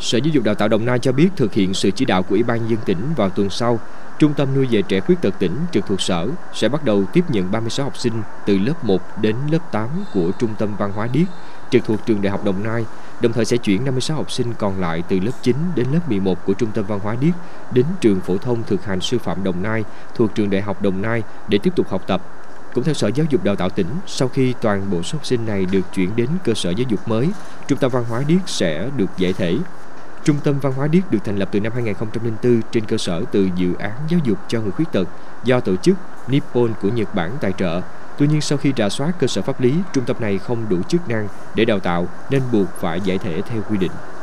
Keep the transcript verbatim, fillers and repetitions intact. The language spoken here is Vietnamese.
Sở Giáo dục Đào tạo Đồng Nai cho biết thực hiện sự chỉ đạo của Ủy ban nhân dân tỉnh vào tuần sau, Trung tâm nuôi dạy trẻ khuyết tật tỉnh trực thuộc Sở sẽ bắt đầu tiếp nhận ba mươi sáu học sinh từ lớp một đến lớp tám của Trung tâm Văn hóa Điếc trực thuộc Trường Đại học Đồng Nai, đồng thời sẽ chuyển năm mươi sáu học sinh còn lại từ lớp chín đến lớp mười một của Trung tâm Văn hóa Điếc đến Trường Phổ thông Thực hành Sư phạm Đồng Nai thuộc Trường Đại học Đồng Nai để tiếp tục học tập. Cũng theo Sở Giáo dục Đào tạo tỉnh, sau khi toàn bộ số học sinh này được chuyển đến cơ sở giáo dục mới, Trung tâm Văn hóa Điếc sẽ được giải thể. Trung tâm Văn hóa Điếc được thành lập từ năm hai nghìn không trăm lẻ bốn trên cơ sở từ dự án giáo dục cho người khuyết tật do tổ chức Nippon của Nhật Bản tài trợ. Tuy nhiên, sau khi rà soát cơ sở pháp lý, trung tâm này không đủ chức năng để đào tạo nên buộc phải giải thể theo quy định.